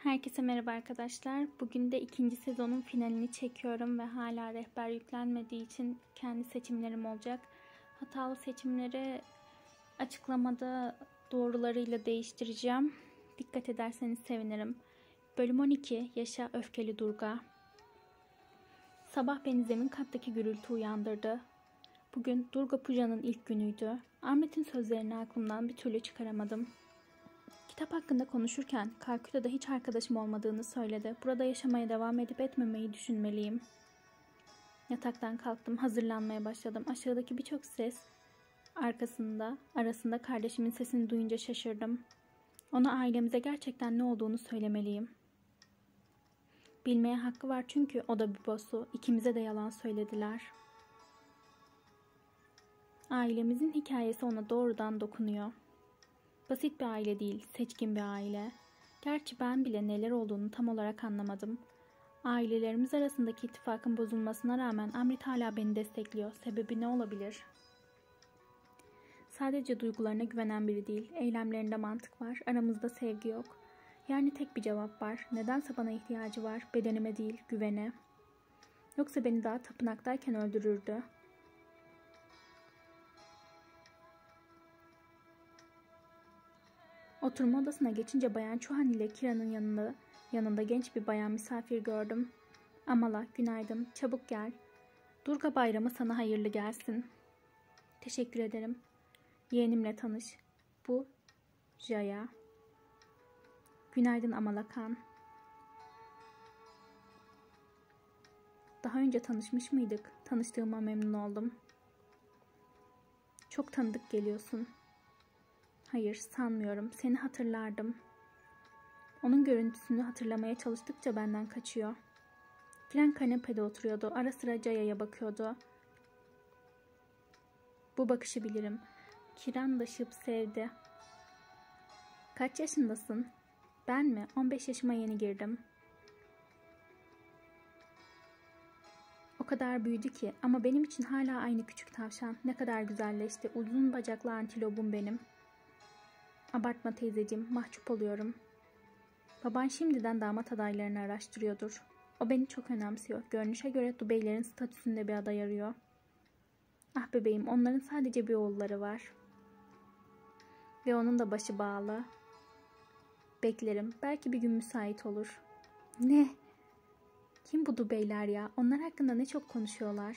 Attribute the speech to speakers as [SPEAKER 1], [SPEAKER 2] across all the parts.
[SPEAKER 1] Herkese merhaba arkadaşlar. Bugün de ikinci sezonun finalini çekiyorum ve hala rehber yüklenmediği için kendi seçimlerim olacak. Hatalı seçimleri açıklamada doğrularıyla değiştireceğim. Dikkat ederseniz sevinirim. Bölüm 12. Yaşa öfkeli Durga. Sabah beni zemin kattaki gürültü uyandırdı. Bugün Durga Puja'nın ilk günüydü. Ahmet'in sözlerini aklımdan bir türlü çıkaramadım. Kitap hakkında konuşurken Kalküta'da hiç arkadaşım olmadığını söyledi. Burada yaşamaya devam edip etmemeyi düşünmeliyim. Yataktan kalktım, hazırlanmaya başladım. Aşağıdaki birçok ses arasında kardeşimin sesini duyunca şaşırdım. Ona ailemize gerçekten ne olduğunu söylemeliyim. Bilmeye hakkı var çünkü o da bir bosu. İkimize de yalan söylediler. Ailemizin hikayesi ona doğrudan dokunuyor. Basit bir aile değil, seçkin bir aile. Gerçi ben bile neler olduğunu tam olarak anlamadım. Ailelerimiz arasındaki ittifakın bozulmasına rağmen Amrit hala beni destekliyor. Sebebi ne olabilir? Sadece duygularına güvenen biri değil, eylemlerinde mantık var, aramızda sevgi yok. Yani tek bir cevap var. Nedense bana ihtiyacı var, bedenime değil, güvene. Yoksa beni daha tapınaktayken öldürürdü. Oturma odasına geçince Bayan Çuhan ile Kira'nın yanında genç bir bayan misafir gördüm. Amala, günaydın, çabuk gel. Durga bayramı sana hayırlı gelsin. Teşekkür ederim. Yeğenimle tanış. Bu Jaya. Günaydın Amala Kan. Daha önce tanışmış mıydık? Tanıştığıma memnun oldum. Çok tanıdık geliyorsun. Hayır, sanmıyorum. Seni hatırlardım. Onun görüntüsünü hatırlamaya çalıştıkça benden kaçıyor. Kiran kanepede oturuyordu. Ara sıra Jaya'ya bakıyordu. Bu bakışı bilirim. Kiran da şıp sevdi. Kaç yaşındasın? Ben mi? 15 yaşıma yeni girdim. O kadar büyüdü ki ama benim için hala aynı küçük tavşan. Ne kadar güzelleşti. Uzun bacaklı antilopum benim. Abartma teyzeciğim, mahcup oluyorum. Baban şimdiden damat adaylarını araştırıyordur. O beni çok önemsiyor. Görünüşe göre Dubeylerin statüsünde bir aday arıyor. Ah bebeğim, onların sadece bir oğulları var. Ve onun da başı bağlı. Beklerim, belki bir gün müsait olur. Ne? Kim bu Dubeyler ya? Onlar hakkında ne çok konuşuyorlar.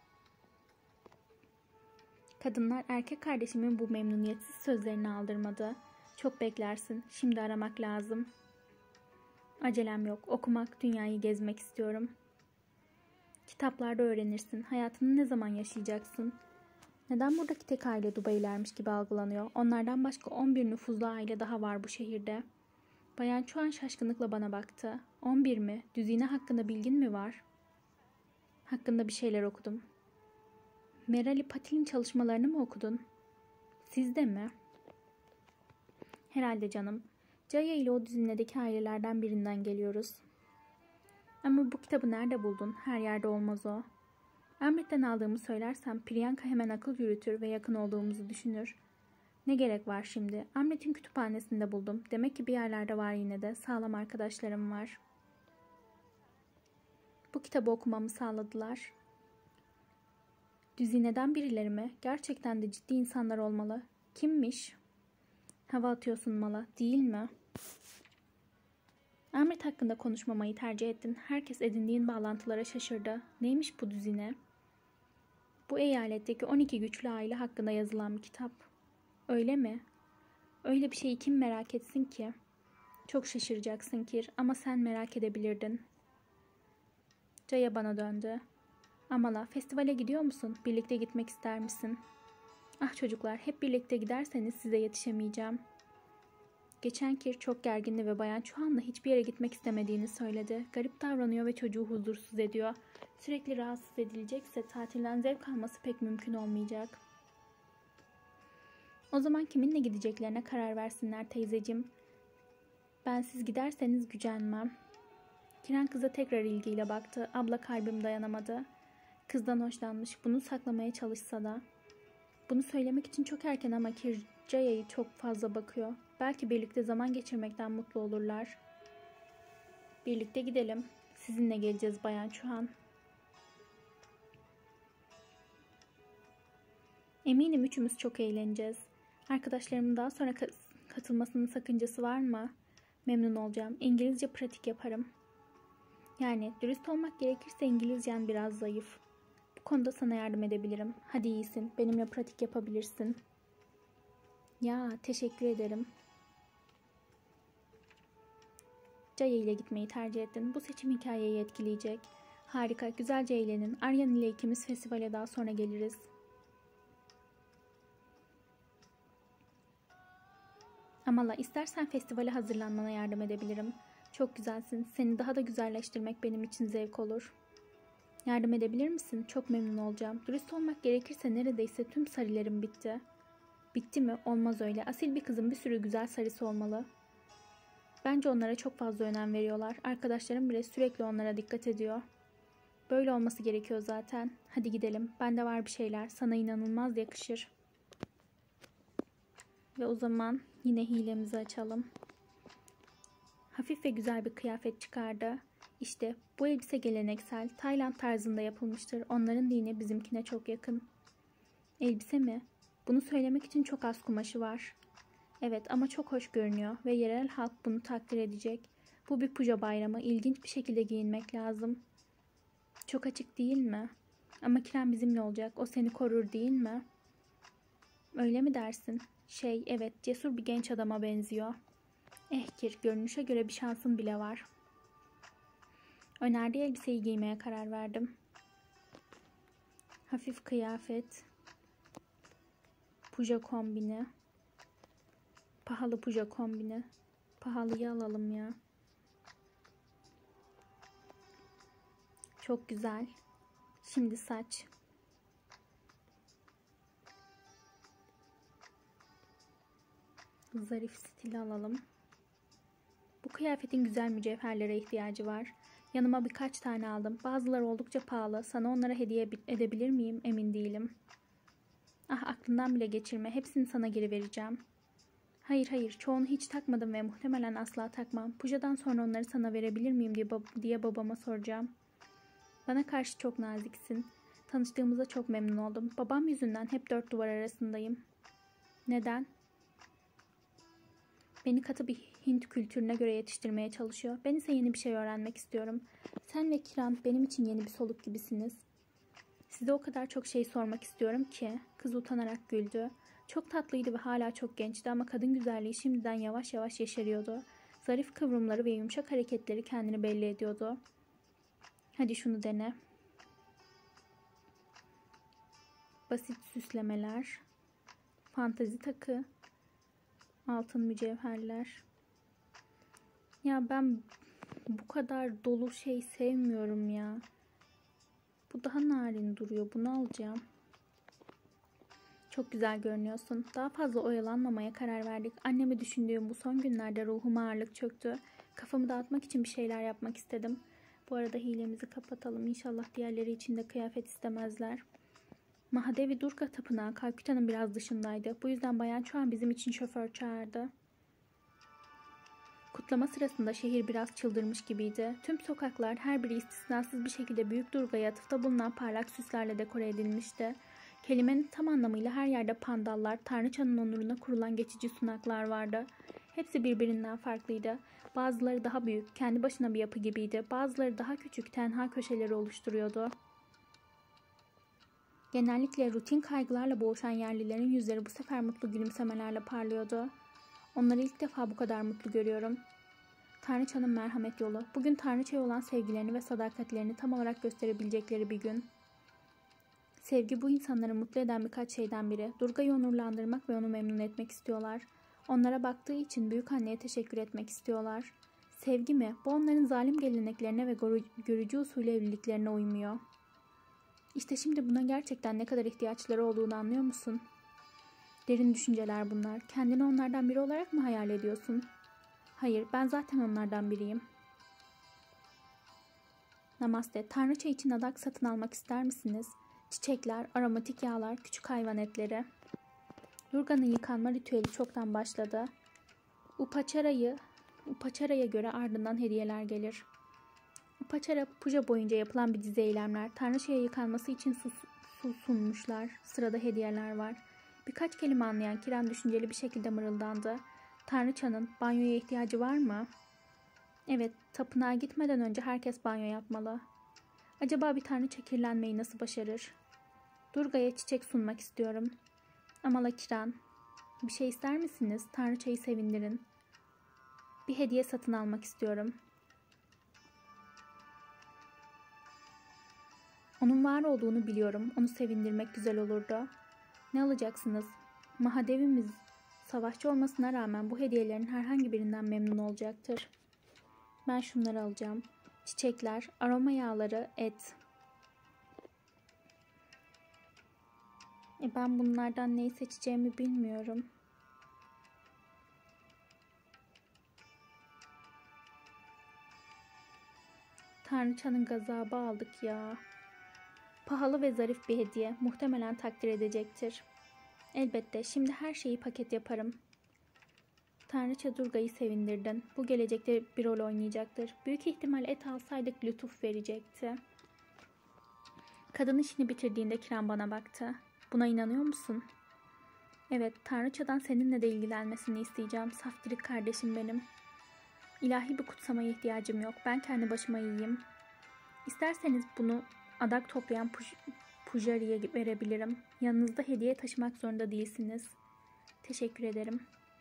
[SPEAKER 1] Kadınlar erkek kardeşimin bu memnuniyetsiz sözlerini aldırmadı. Çok beklersin. Şimdi aramak lazım. Acelem yok. Okumak, dünyayı gezmek istiyorum. Kitaplarda öğrenirsin. Hayatını ne zaman yaşayacaksın? Neden buradaki tek aile Dubai'lermiş gibi algılanıyor? Onlardan başka 11 nüfuzlu aile daha var bu şehirde. Bayan Chuan şaşkınlıkla bana baktı. 11 mi? Düzine hakkında bilgin mi var? Hakkında bir şeyler okudum. Merali Patil'in çalışmalarını mı okudun? Siz de mi? Herhalde canım. Jaya ile o düzinedeki ailelerden birinden geliyoruz. Ama bu kitabı nerede buldun? Her yerde olmaz o. Ahmet'ten aldığımı söylersem Priyanka hemen akıl yürütür ve yakın olduğumuzu düşünür. Ne gerek var şimdi? Ahmet'in kütüphanesinde buldum. Demek ki bir yerlerde var yine de. Sağlam arkadaşlarım var. Bu kitabı okumamı sağladılar. Düzineden birileri mi? Gerçekten de ciddi insanlar olmalı. Kimmiş? Hava atıyorsun Mala, değil mi? Ahmet hakkında konuşmamayı tercih ettin. Herkes edindiğin bağlantılara şaşırdı. Neymiş bu düzine? Bu eyaletteki 12 güçlü aile hakkında yazılan bir kitap. Öyle mi? Öyle bir şeyi kim merak etsin ki? Çok şaşıracaksın Kir ama sen merak edebilirdin. Jaya bana döndü. Amala, festivale gidiyor musun? Birlikte gitmek ister misin? Ah çocuklar, hep birlikte giderseniz size yetişemeyeceğim. Geçen Kir çok gergindi ve Bayan Chuan'la hiçbir yere gitmek istemediğini söyledi. Garip davranıyor ve çocuğu huzursuz ediyor. Sürekli rahatsız edilecekse tatilden zevk alması pek mümkün olmayacak. O zaman kiminle gideceklerine karar versinler teyzeciğim. Ben siz giderseniz gücenmem. Kiran kıza tekrar ilgiyle baktı. Abla kalbim dayanamadı. Kızdan hoşlanmış. Bunu saklamaya çalışsa da. Bunu söylemek için çok erken ama Jaya'yı çok fazla bakıyor. Belki birlikte zaman geçirmekten mutlu olurlar. Birlikte gidelim. Sizinle geleceğiz Bayan Chuan. Eminim üçümüz çok eğleneceğiz. Arkadaşlarımın daha sonra katılmasının sakıncası var mı? Memnun olacağım. İngilizce pratik yaparım. Yani dürüst olmak gerekirse İngilizcen biraz zayıf. Bu konuda sana yardım edebilirim. Hadi iyisin. Benimle pratik yapabilirsin. Ya teşekkür ederim. Jaya ile gitmeyi tercih ettin. Bu seçim hikayeyi etkileyecek. Harika. Güzelce eğlenin. Aryan ile ikimiz festivale daha sonra geliriz. Amala, istersen festivale hazırlanmana yardım edebilirim. Çok güzelsin. Seni daha da güzelleştirmek benim için zevk olur. Yardım edebilir misin? Çok memnun olacağım. Dürüst olmak gerekirse neredeyse tüm sarilerim bitti. Bitti mi? Olmaz öyle. Asil bir kızın bir sürü güzel sarısı olmalı. Bence onlara çok fazla önem veriyorlar. Arkadaşlarım bile sürekli onlara dikkat ediyor. Böyle olması gerekiyor zaten. Hadi gidelim. Bende var bir şeyler. Sana inanılmaz yakışır. Ve o zaman yine hilemizi açalım. Hafif ve güzel bir kıyafet çıkardı. İşte bu elbise geleneksel, Tayland tarzında yapılmıştır. Onların dini bizimkine çok yakın. Elbise mi? Bunu söylemek için çok az kumaşı var. Evet ama çok hoş görünüyor ve yerel halk bunu takdir edecek. Bu bir puja bayramı. İlginç bir şekilde giyinmek lazım. Çok açık değil mi? Ama Kiran bizimle olacak. O seni korur değil mi? Öyle mi dersin? Evet, cesur bir genç adama benziyor. Kir, görünüşe göre bir şansın bile var. Önerdiği elbiseyi giymeye karar verdim. Hafif kıyafet. Puja kombini. Pahalı puja kombini. Pahalıyı alalım ya. Çok güzel. Şimdi saç. Zarif stil alalım. Bu kıyafetin güzel mücevherlere ihtiyacı var. Yanıma birkaç tane aldım. Bazıları oldukça pahalı. Sana onlara hediye edebilir miyim? Emin değilim. Ah, aklından bile geçirme. Hepsini sana geri vereceğim. Hayır. Çoğunu hiç takmadım ve muhtemelen asla takmam. Pujadan sonra onları sana verebilir miyim diye babama soracağım. Bana karşı çok naziksin. Tanıştığımıza çok memnun oldum. Babam yüzünden hep dört duvar arasındayım. Neden? Beni katı bir Hint kültürüne göre yetiştirmeye çalışıyor. Ben ise yeni bir şey öğrenmek istiyorum. Sen ve Kiran benim için yeni bir soluk gibisiniz. Size o kadar çok şey sormak istiyorum ki. Kız utanarak güldü. Çok tatlıydı ve hala çok gençti ama kadın güzelliği şimdiden yavaş yavaş yeşeriyordu. Zarif kıvrımları ve yumuşak hareketleri kendini belli ediyordu. Hadi şunu dene. Basit süslemeler. Fantezi takı. Altın mücevherler. Ya ben bu kadar dolu şey sevmiyorum ya. Bu daha narin duruyor. Bunu alacağım. Çok güzel görünüyorsun. Daha fazla oyalanmamaya karar verdik. Annemi düşündüğüm bu son günlerde ruhuma ağırlık çöktü. Kafamı dağıtmak için bir şeyler yapmak istedim. Bu arada hilemizi kapatalım. İnşallah diğerleri için de kıyafet istemezler. Mahadevi Durga Tapınağı Kalküta'nın biraz dışındaydı. Bu yüzden Bayan Chuan bizim için şoför çağırdı. Kutlama sırasında şehir biraz çıldırmış gibiydi. Tüm sokaklar her biri istisnasız bir şekilde Büyük Durga'ya atıfta bulunan parlak süslerle dekore edilmişti. Kelimenin tam anlamıyla her yerde pandallar, Tanrıçanın onuruna kurulan geçici sunaklar vardı. Hepsi birbirinden farklıydı. Bazıları daha büyük, kendi başına bir yapı gibiydi. Bazıları daha küçük, tenha köşeleri oluşturuyordu. Genellikle rutin kaygılarla boğuşan yerlilerin yüzleri bu sefer mutlu gülümsemelerle parlıyordu. Onları ilk defa bu kadar mutlu görüyorum. Tanrıçanın merhamet yolu. Bugün Tanrıça'ya olan sevgilerini ve sadakatlerini tam olarak gösterebilecekleri bir gün. Sevgi bu insanları mutlu eden birkaç şeyden biri. Durga'yı onurlandırmak ve onu memnun etmek istiyorlar. Onlara baktığı için büyükanneye teşekkür etmek istiyorlar. Sevgi mi? Bu onların zalim geleneklerine ve görücü usulü evliliklerine uymuyor. İşte şimdi buna gerçekten ne kadar ihtiyaçları olduğunu anlıyor musun? Derin düşünceler bunlar. Kendini onlardan biri olarak mı hayal ediyorsun? Hayır, ben zaten onlardan biriyim. Namaste. Tanrıça için adak satın almak ister misiniz? Çiçekler, aromatik yağlar, küçük hayvan etleri. Durga'nın yıkanma ritüeli çoktan başladı. Upaçara'yı Upaçara'ya göre ardından hediyeler gelir. Upaçara, puja boyunca yapılan bir dizi eylemler. Tanrıçaya yıkanması için su sunmuşlar. Sırada hediyeler var. Birkaç kelime anlayan Kiran düşünceli bir şekilde mırıldandı. Tanrıçanın banyoya ihtiyacı var mı? Evet, tapınağa gitmeden önce herkes banyo yapmalı. Acaba bir tanrıça kirlenmeyi nasıl başarır? Durga'ya çiçek sunmak istiyorum. Amala, Kiran, bir şey ister misiniz? Tanrıçayı sevindirin. Bir hediye satın almak istiyorum. Onun var olduğunu biliyorum. Onu sevindirmek güzel olurdu. Ne alacaksınız? Mahadevimiz savaşçı olmasına rağmen bu hediyelerin herhangi birinden memnun olacaktır. Ben şunları alacağım. Çiçekler, aroma yağları, et. Ben bunlardan neyi seçeceğimi bilmiyorum. Tanrıçanın gazabı aldık ya. Pahalı ve zarif bir hediye. Muhtemelen takdir edecektir. Elbette şimdi her şeyi paket yaparım. Tanrıça Durga'yı sevindirdin. Bu gelecekte bir rol oynayacaktır. Büyük ihtimal et alsaydık lütuf verecekti. Kadın işini bitirdiğinde Kiran bana baktı. Buna inanıyor musun? Evet, Tanrıçadan seninle de ilgilenmesini isteyeceğim. Saftirik kardeşim benim. İlahi bir kutsamaya ihtiyacım yok. Ben kendi başıma iyiyim. İsterseniz bunu adak toplayan Pujari'ye verebilirim. Yanınızda hediye taşımak zorunda değilsiniz. Teşekkür ederim.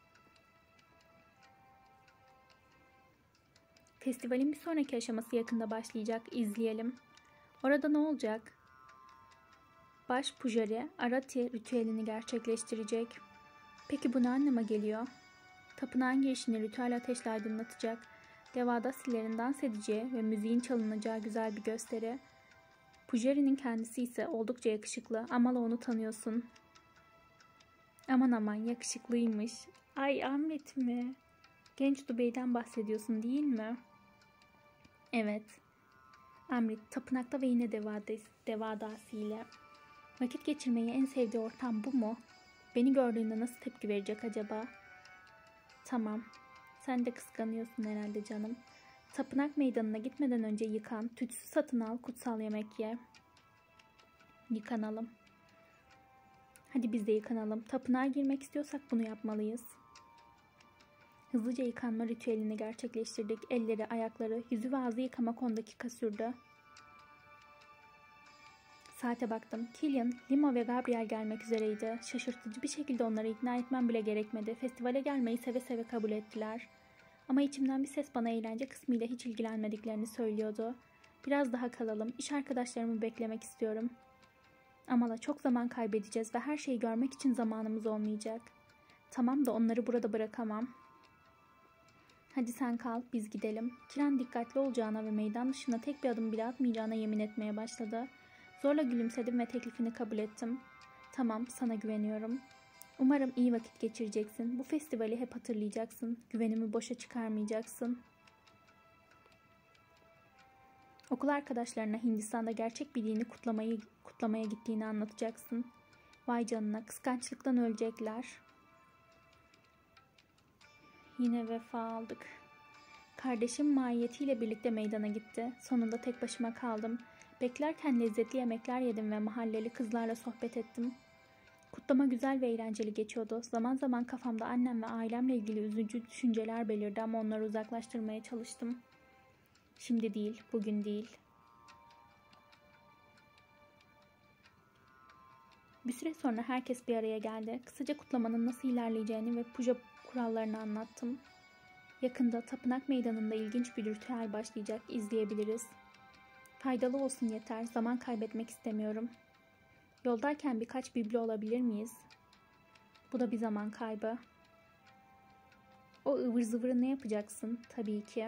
[SPEAKER 1] Festivalin bir sonraki aşaması yakında başlayacak. İzleyelim. Orada ne olacak? Baş Pujari Arati ritüelini gerçekleştirecek. Peki bu ne anlama geliyor? Tapınağın girişini ritüel ateşle aydınlatacak. Devadasilerin dans edeceği ve müziğin çalınacağı güzel bir gösteri. Pujari'nin kendisi ise oldukça yakışıklı. Amala onu tanıyorsun. Aman aman yakışıklıymış. Ay Amrit mi? Genç Dubey'den bahsediyorsun değil mi? Evet. Amrit tapınakta ve yine devadasiyle. Vakit geçirmeyi en sevdiği ortam bu mu? Beni gördüğünde nasıl tepki verecek acaba? Tamam. Sen de kıskanıyorsun herhalde canım. Tapınak meydanına gitmeden önce yıkan, tütsü satın al, kutsal yemek ye. Yıkanalım. Hadi biz de yıkanalım. Tapınağa girmek istiyorsak bunu yapmalıyız. Hızlıca yıkanma ritüelini gerçekleştirdik. Elleri, ayakları, yüzü ve ağzı yıkamak 10 dakika sürdü. Saate baktım. Killian, Lima ve Gabriel gelmek üzereydi. Şaşırtıcı bir şekilde onları ikna etmem bile gerekmedi. Festivale gelmeyi seve seve kabul ettiler. Ama içimden bir ses bana eğlence kısmıyla hiç ilgilenmediklerini söylüyordu. Biraz daha kalalım. İş arkadaşlarımı beklemek istiyorum. Amala çok zaman kaybedeceğiz ve her şeyi görmek için zamanımız olmayacak. Tamam da onları burada bırakamam. Hadi sen kal, biz gidelim. Kiran dikkatli olacağına ve meydan dışına tek bir adım bile atmayacağına yemin etmeye başladı. Zorla gülümsedim ve teklifini kabul ettim. Tamam, sana güveniyorum. Umarım iyi vakit geçireceksin. Bu festivali hep hatırlayacaksın. Güvenimi boşa çıkarmayacaksın. Okul arkadaşlarına Hindistan'da gerçek bir dini kutlamaya gittiğini anlatacaksın. Vay canına, kıskançlıktan ölecekler. Yine vefa aldık. Kardeşim mahiyetiyle birlikte meydana gitti. Sonunda tek başıma kaldım. Beklerken lezzetli yemekler yedim ve mahalleli kızlarla sohbet ettim. Kutlama güzel ve eğlenceli geçiyordu. Zaman zaman kafamda annem ve ailemle ilgili üzücü düşünceler belirdi ama onları uzaklaştırmaya çalıştım. Şimdi değil, bugün değil. Bir süre sonra herkes bir araya geldi. Kısaca kutlamanın nasıl ilerleyeceğini ve puja kurallarını anlattım. Yakında tapınak meydanında ilginç bir ritüel başlayacak, izleyebiliriz. Faydalı olsun yeter, zaman kaybetmek istemiyorum. Yoldayken birkaç biblo olabilir miyiz? Bu da bir zaman kaybı. O ıvır zıvırı ne yapacaksın? Tabii ki.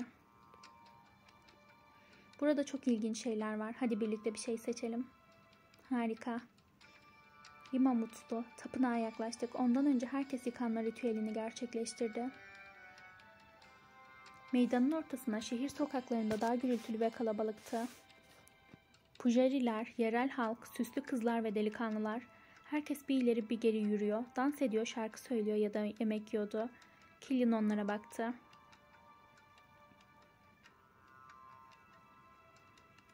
[SPEAKER 1] Burada çok ilginç şeyler var. Hadi birlikte bir şey seçelim. Harika. Lima mutlu. Tapınağa yaklaştık. Ondan önce herkes yıkanma ritüelini gerçekleştirdi. Meydanın ortasına şehir sokaklarında daha gürültülü ve kalabalıktı. Pujariler, yerel halk, süslü kızlar ve delikanlılar. Herkes bir ileri bir geri yürüyor, dans ediyor, şarkı söylüyor ya da yemek yiyordu. Killian onlara baktı.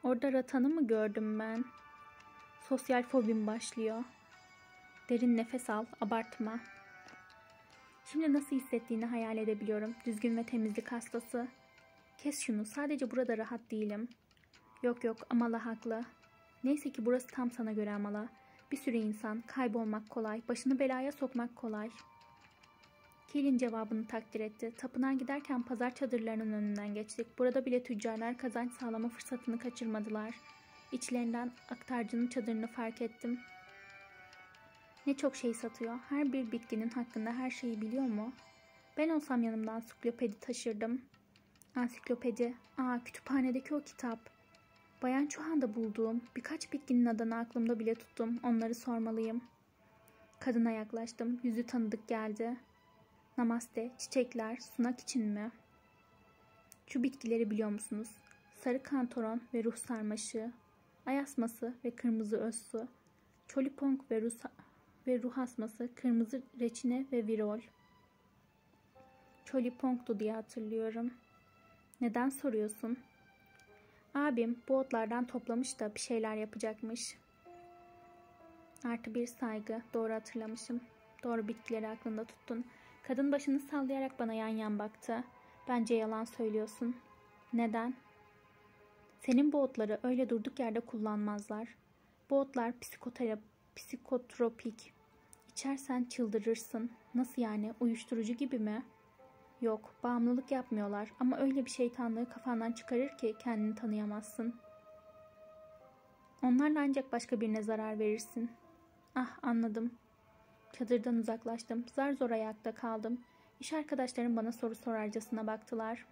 [SPEAKER 1] Orada Ratan'ı mı gördüm ben? Sosyal fobim başlıyor. Derin nefes al, abartma. Şimdi nasıl hissettiğini hayal edebiliyorum. Düzgün ve temizlik hastası. Kes şunu, sadece burada rahat değilim. Yok Amala haklı. Neyse ki burası tam sana göre Amala. Bir sürü insan, kaybolmak kolay, başını belaya sokmak kolay. Keel'in cevabını takdir etti. Tapınağa giderken pazar çadırlarının önünden geçtik. Burada bile tüccarlar kazanç sağlama fırsatını kaçırmadılar. İçlerinden aktarcının çadırını fark ettim. Ne çok şey satıyor. Her bir bitkinin hakkında her şeyi biliyor mu? Ben olsam yanımda ansiklopedi taşırdım. Ansiklopedi. Kütüphanedeki o kitap. Bayan Çuhan'da bulduğum birkaç bitkinin adını aklımda bile tuttum. Onları sormalıyım. Kadına yaklaştım. Yüzü tanıdık geldi. Namaste, çiçekler, sunak için mi? Şu bitkileri biliyor musunuz? Sarı kantaron ve ruh sarmaşığı, ay asması ve kırmızı özsu, çolipong ve ruh asması, kırmızı reçine ve virol. Çolipong'du diye hatırlıyorum. Neden soruyorsun? Abim bu otlardan toplamış da bir şeyler yapacakmış. Artı bir saygı. Doğru hatırlamışım. Doğru bitkileri aklında tuttun. Kadın başını sallayarak bana yan yan baktı. Bence yalan söylüyorsun. Neden? Senin bu otları öyle durduk yerde kullanmazlar. Bu otlar psikotropik. İçersen çıldırırsın. Nasıl yani? Uyuşturucu gibi mi? Yok, bağımlılık yapmıyorlar ama öyle bir şeytanlığı kafandan çıkarır ki kendini tanıyamazsın. Onlarla ancak başka birine zarar verirsin. Anladım. Çadırdan uzaklaştım. Zar zor ayakta kaldım. İş arkadaşlarım bana soru sorarcasına baktılar.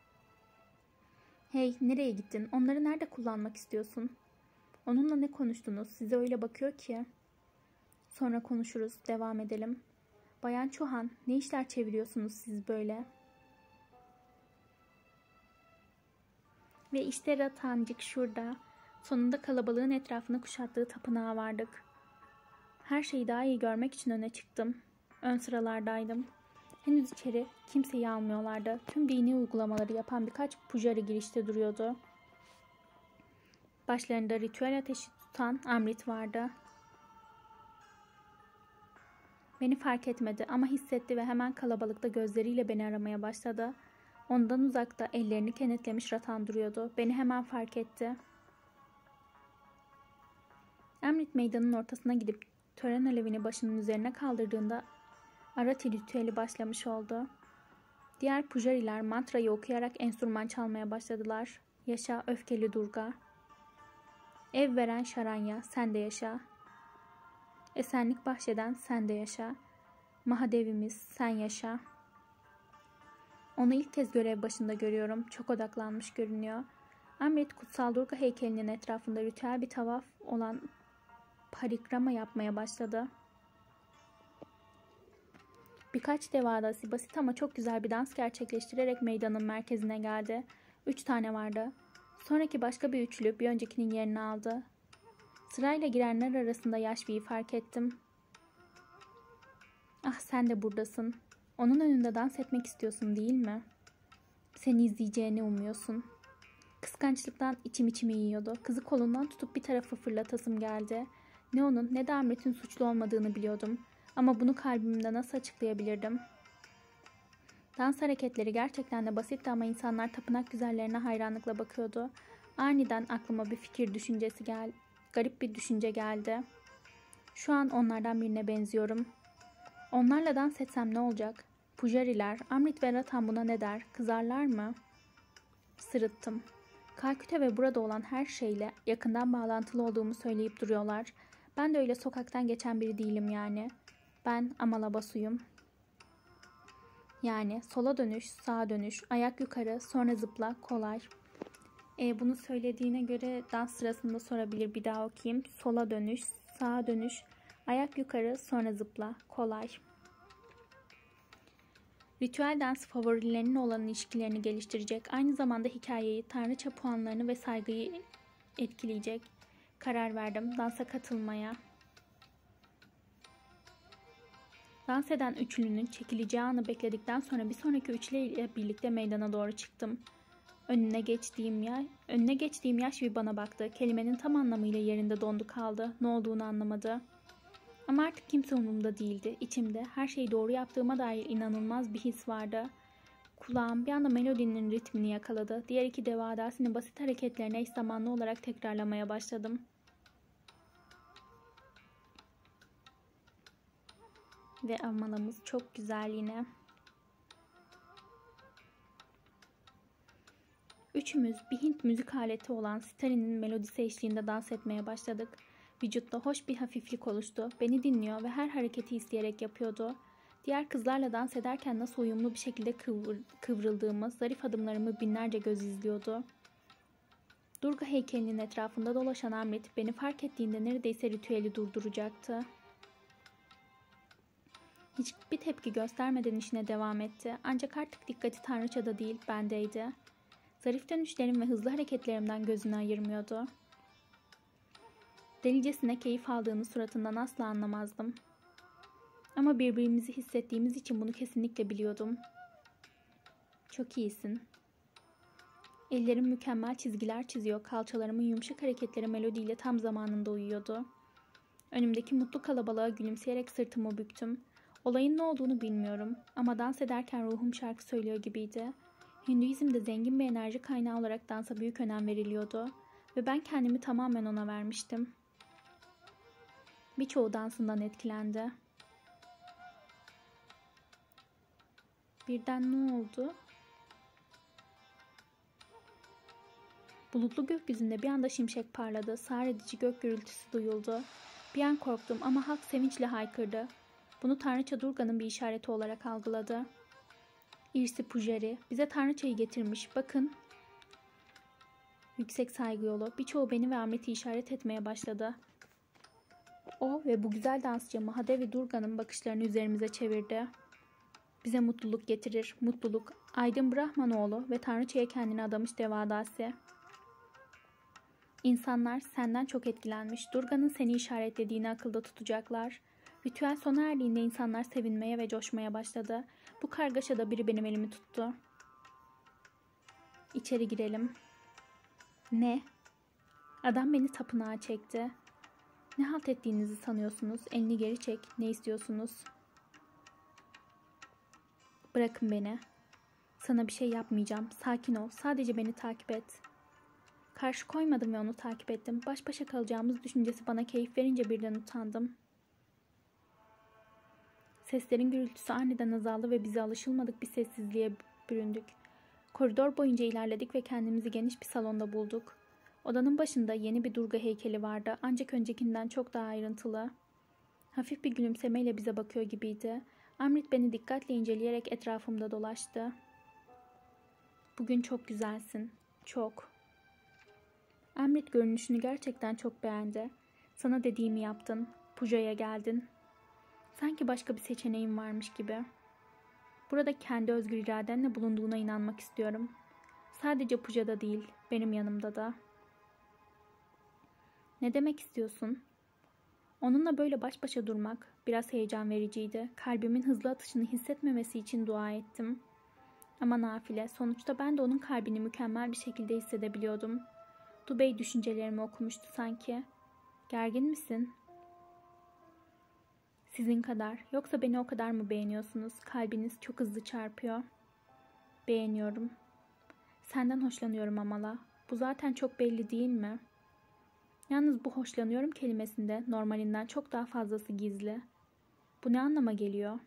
[SPEAKER 1] Hey, nereye gittin? Onları nerede kullanmak istiyorsun? Onunla ne konuştunuz? Size öyle bakıyor ki. Sonra konuşuruz. Devam edelim. Bayan Çuhan, ne işler çeviriyorsunuz siz böyle? Ve işte Ratancık şurada. Sonunda kalabalığın etrafını kuşattığı tapınağa vardık. Her şeyi daha iyi görmek için öne çıktım. Ön sıralardaydım. Henüz içeri kimseyi almıyorlardı. Tüm dini uygulamaları yapan birkaç pujari girişte duruyordu. Başlarında ritüel ateşi tutan Amrit vardı. Beni fark etmedi ama hissetti ve hemen kalabalıkta gözleriyle beni aramaya başladı. Ondan uzakta ellerini kenetlemiş Ratan duruyordu. Beni hemen fark etti. Amrit meydanın ortasına gidip tören alevini başının üzerine kaldırdığında Arati ritüeli başlamış oldu. Diğer pujariler mantrayı okuyarak enstrüman çalmaya başladılar. Yaşa öfkeli Durga. Ev veren Şaranya, sen de yaşa. Esenlik bahşeden sen de yaşa. Mahadevimiz, sen yaşa. Onu ilk kez görev başında görüyorum. Çok odaklanmış görünüyor. Amrit Kutsal Durga heykelinin etrafında ritüel bir tavaf olan parikrama yapmaya başladı. Birkaç devadası basit ama çok güzel bir dans gerçekleştirerek meydanın merkezine geldi. 3 tane vardı. Sonraki başka bir üçlü bir öncekinin yerini aldı. Sırayla girenler arasında Yaşvi'yi fark ettim. Sen de buradasın. Onun önünde dans etmek istiyorsun değil mi? Seni izleyeceğini umuyorsun. Kıskançlıktan içimi yiyordu. Kızı kolundan tutup bir tarafa fırlatasım geldi. Ne onun ne de Amrit'in suçlu olmadığını biliyordum. Ama bunu kalbimde nasıl açıklayabilirdim? Dans hareketleri gerçekten de basitti ama insanlar tapınak güzellerine hayranlıkla bakıyordu. Aniden aklıma bir garip bir düşünce geldi. Şu an onlardan birine benziyorum. Onlarla dans etsem ne olacak? Pujariler, Amrit ve Ratan buna ne der? Kızarlar mı? Sırıttım. Kalküte ve burada olan her şeyle yakından bağlantılı olduğumu söyleyip duruyorlar. Ben de öyle sokaktan geçen biri değilim yani. Ben Amala Basu'yum. Yani sola dönüş, sağa dönüş, ayak yukarı, sonra zıpla, kolay. Bunu söylediğine göre dans sırasında sorabilir, bir daha okuyayım. Sola dönüş, sağa dönüş, ayak yukarı, sonra zıpla, kolay. Ritüel dans favorilerinin olan ilişkilerini geliştirecek. Aynı zamanda hikayeyi, tanrıça puanlarını ve saygıyı etkileyecek. Karar verdim dansa katılmaya. Dans eden üçlünün çekileceği anı bekledikten sonra bir sonraki üçlüyle birlikte meydana doğru çıktım. Önüne geçtiğim yaş bir bana baktı. Kelimenin tam anlamıyla yerinde dondu kaldı. Ne olduğunu anlamadı. Ama artık kimse umurumda değildi. İçimde her şeyi doğru yaptığıma dair inanılmaz bir his vardı. Kulağım bir anda melodinin ritmini yakaladı. Diğer iki devadasinin basit hareketlerini eş zamanlı olarak tekrarlamaya başladım. Ve amalamız çok güzel yine. Üçümüz bir Hint müzik aleti olan sitarinin melodisi eşliğinde dans etmeye başladık. Vücutta hoş bir hafiflik oluştu. Beni dinliyor ve her hareketi isteyerek yapıyordu. Diğer kızlarla dans ederken nasıl uyumlu bir şekilde kıvrıldığımı, zarif adımlarımı binlerce göz izliyordu. Durga heykelinin etrafında dolaşan Amrit beni fark ettiğinde neredeyse ritüeli durduracaktı. Hiçbir tepki göstermeden işine devam etti. Ancak artık dikkati tanrıçada değil, bendeydi. Zarif dönüşlerim ve hızlı hareketlerimden gözünü ayırmıyordu. Delicesine keyif aldığını suratından asla anlamazdım. Ama birbirimizi hissettiğimiz için bunu kesinlikle biliyordum. Çok iyisin. Ellerim mükemmel çizgiler çiziyor, kalçalarımın yumuşak hareketleri melodiyle tam zamanında uyuyordu. Önümdeki mutlu kalabalığa gülümseyerek sırtımı büktüm. Olayın ne olduğunu bilmiyorum ama dans ederken ruhum şarkı söylüyor gibiydi. Hinduizm'de zengin bir enerji kaynağı olarak dansa büyük önem veriliyordu ve ben kendimi tamamen ona vermiştim. Birçoğu dansından etkilendi. Birden ne oldu? Bulutlu gökyüzünde bir anda şimşek parladı. Sağır edici gök gürültüsü duyuldu. Bir an korktum ama halk sevinçle haykırdı. Bunu Tanrıça Durga'nın bir işareti olarak algıladı. İrsi Pujari bize Tanrıçayı getirmiş. Bakın. Yüksek saygı yolu. Birçoğu beni ve Amrit'i işaret etmeye başladı. O ve bu güzel dansçı Mahadevi Durga'nın bakışlarını üzerimize çevirdi. Bize mutluluk getirir. Mutluluk. Aydın Brahmanoğlu ve Tanrıçaya kendini adamış devadası. İnsanlar senden çok etkilenmiş. Durga'nın seni işaretlediğini akılda tutacaklar. Ritüel sona erdiğinde insanlar sevinmeye ve coşmaya başladı. Bu kargaşada biri benim elimi tuttu. İçeri girelim. Ne? Adam beni tapınağa çekti. Ne halt ettiğinizi sanıyorsunuz? Elini geri çek. Ne istiyorsunuz? Bırakın beni. Sana bir şey yapmayacağım. Sakin ol. Sadece beni takip et. Karşı koymadım ve onu takip ettim. Baş başa kalacağımız düşüncesi bana keyif verince birden utandım. Seslerin gürültüsü aniden azaldı ve bize alışılmadık bir sessizliğe büründük. Koridor boyunca ilerledik ve kendimizi geniş bir salonda bulduk. Odanın başında yeni bir Durga heykeli vardı ancak öncekinden çok daha ayrıntılı. Hafif bir gülümsemeyle bize bakıyor gibiydi. Amrit beni dikkatle inceleyerek etrafımda dolaştı. Bugün çok güzelsin. Çok. Amrit görünüşünü gerçekten çok beğendi. Sana dediğimi yaptın. Puja'ya geldin. Sanki başka bir seçeneğim varmış gibi. Burada kendi özgür iradenle bulunduğuna inanmak istiyorum. Sadece Puja'da değil, benim yanımda da. Ne demek istiyorsun? Onunla böyle baş başa durmak biraz heyecan vericiydi. Kalbimin hızlı atışını hissetmemesi için dua ettim. Ama nafile, sonuçta ben de onun kalbini mükemmel bir şekilde hissedebiliyordum. Dubey düşüncelerimi okumuştu sanki. Gergin misin? Sizin kadar. Yoksa beni o kadar mı beğeniyorsunuz? Kalbiniz çok hızlı çarpıyor. Beğeniyorum. Senden hoşlanıyorum Amala. Bu zaten çok belli değil mi? Yalnız bu hoşlanıyorum kelimesinde normalinden çok daha fazlası gizli. Bu ne anlama geliyor?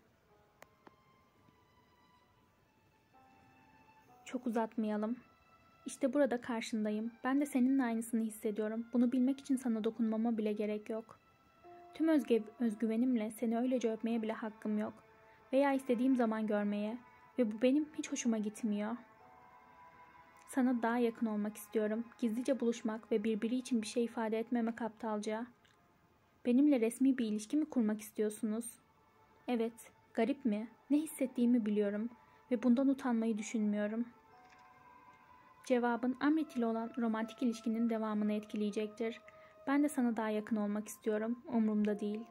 [SPEAKER 1] Çok uzatmayalım. İşte burada karşındayım. Ben de seninle aynısını hissediyorum. Bunu bilmek için sana dokunmama bile gerek yok. Tüm özgüvenimle seni öylece öpmeye bile hakkım yok. Veya istediğim zaman görmeye. Ve bu benim hiç hoşuma gitmiyor. Sana daha yakın olmak istiyorum. Gizlice buluşmak ve birbiri için bir şey ifade etmemek aptalca. Benimle resmi bir ilişki mi kurmak istiyorsunuz? Evet, garip mi? Ne hissettiğimi biliyorum ve bundan utanmayı düşünmüyorum. Cevabın Amrit ile olan romantik ilişkinin devamını etkileyecektir. Ben de sana daha yakın olmak istiyorum. Umurumda değil.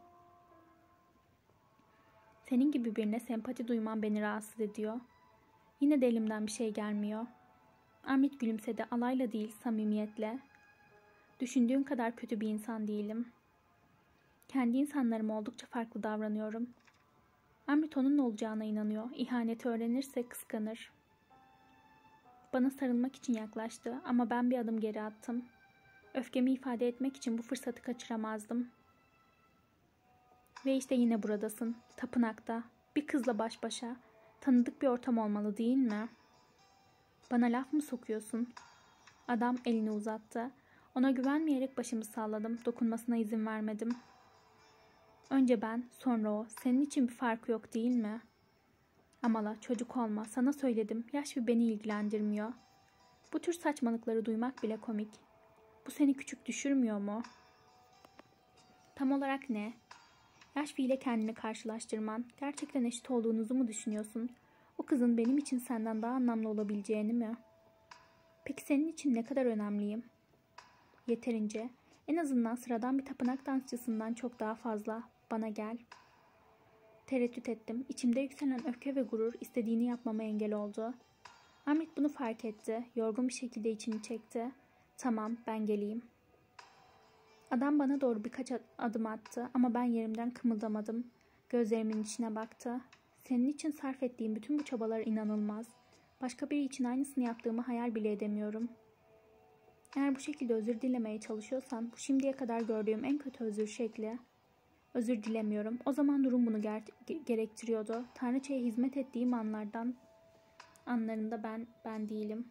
[SPEAKER 1] Senin gibi birine sempati duyman beni rahatsız ediyor. Yine de elimden bir şey gelmiyor. Ahmet gülümsedi, alayla değil samimiyetle. Düşündüğün kadar kötü bir insan değilim. Kendi insanlarıma oldukça farklı davranıyorum. Ahmet onun olacağına inanıyor. İhaneti öğrenirse kıskanır. Bana sarılmak için yaklaştı ama ben bir adım geri attım. Öfkemi ifade etmek için bu fırsatı kaçıramazdım. Ve işte yine buradasın, tapınakta, bir kızla baş başa. Tanıdık bir ortam olmalı değil mi? Bana laf mı sokuyorsun? Adam elini uzattı. Ona güvenmeyerek başımı salladım, dokunmasına izin vermedim. Önce ben, sonra o. Senin için bir farkı yok değil mi? Amala, çocuk olma, sana söyledim. Yaş beni ilgilendirmiyor. Bu tür saçmalıkları duymak bile komik. Bu seni küçük düşürmüyor mu? Tam olarak ne? Yaş ile kendini karşılaştırman, gerçekten eşit olduğunuzu mu düşünüyorsun? O kızın benim için senden daha anlamlı olabileceğini mi? Peki senin için ne kadar önemliyim? Yeterince. En azından sıradan bir tapınak dansçısından çok daha fazla. Bana gel. Tereddüt ettim. İçimde yükselen öfke ve gurur istediğini yapmama engel oldu. Ahmet bunu fark etti. Yorgun bir şekilde içini çekti. Tamam, ben geleyim. Adam bana doğru birkaç adım attı ama ben yerimden kımıldamadım. Gözlerimin içine baktı. Senin için sarf ettiğim bütün bu çabalar inanılmaz. Başka biri için aynısını yaptığımı hayal bile edemiyorum. Eğer bu şekilde özür dilemeye çalışıyorsan, bu şimdiye kadar gördüğüm en kötü özür şekli. Özür dilemiyorum. O zaman durum bunu gerektiriyordu. Tanrıçaya hizmet ettiğim anlarında ben değilim.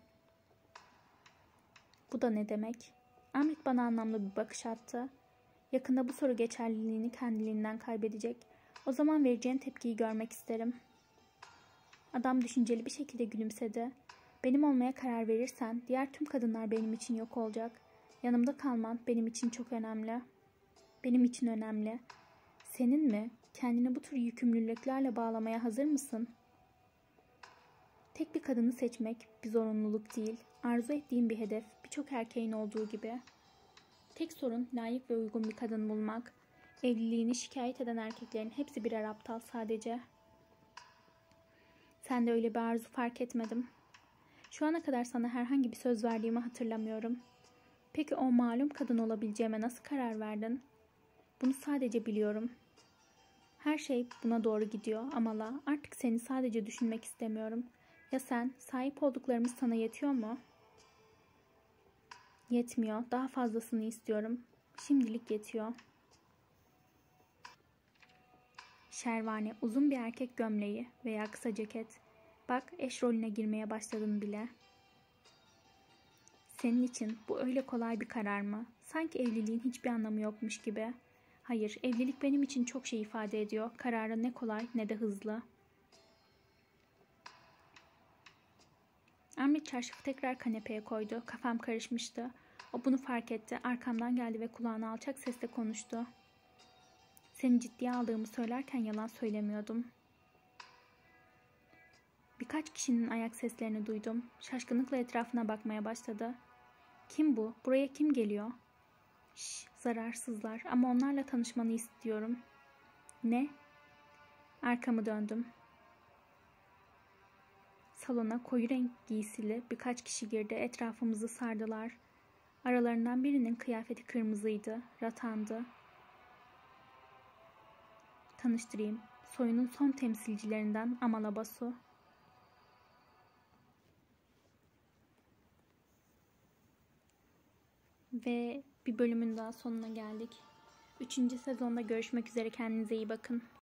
[SPEAKER 1] Bu da ne demek? Ahmet bana anlamlı bir bakış attı. Yakında bu soru geçerliliğini kendiliğinden kaybedecek. O zaman vereceğin tepkiyi görmek isterim. Adam düşünceli bir şekilde gülümsedi. Benim olmaya karar verirsen diğer tüm kadınlar benim için yok olacak. Yanımda kalman benim için çok önemli. Benim için önemli. Senin mi? Kendini bu tür yükümlülüklerle bağlamaya hazır mısın? Tek bir kadını seçmek bir zorunluluk değil. Arzu ettiğim bir hedef, birçok erkeğin olduğu gibi. Tek sorun layık ve uygun bir kadın bulmak. Evliliğini şikayet eden erkeklerin hepsi birer aptal sadece. Sen de öyle bir arzu fark etmedim. Şu ana kadar sana herhangi bir söz verdiğimi hatırlamıyorum. Peki o malum kadın olabileceğime nasıl karar verdin? Bunu sadece biliyorum. Her şey buna doğru gidiyor Amala. Artık seni sadece düşünmek istemiyorum. Ya sen? Sahip olduklarımız sana yetiyor mu? Yetmiyor. Daha fazlasını istiyorum. Şimdilik yetiyor. Şervane, uzun bir erkek gömleği veya kısa ceket. Bak, eş rolüne girmeye başladın bile. Senin için bu öyle kolay bir karar mı? Sanki evliliğin hiçbir anlamı yokmuş gibi. Hayır, evlilik benim için çok şey ifade ediyor. Kararı ne kolay ne de hızlı. Ahmet çarşafı tekrar kanepeye koydu. Kafam karışmıştı. O bunu fark etti. Arkamdan geldi ve kulağına alçak sesle konuştu. Seni ciddiye aldığımı söylerken yalan söylemiyordum. Birkaç kişinin ayak seslerini duydum. Şaşkınlıkla etrafına bakmaya başladı. Kim bu? Buraya kim geliyor? Şş, zararsızlar ama onlarla tanışmanı istiyorum. Ne? Arkamı döndüm. Salona koyu renk giysili birkaç kişi girdi. Etrafımızı sardılar. Aralarından birinin kıyafeti kırmızıydı. Ratandı. Tanıştırayım. Soyunun son temsilcilerinden Amala Basu. Ve bir bölümün daha sonuna geldik. 3. sezonda görüşmek üzere. Kendinize iyi bakın.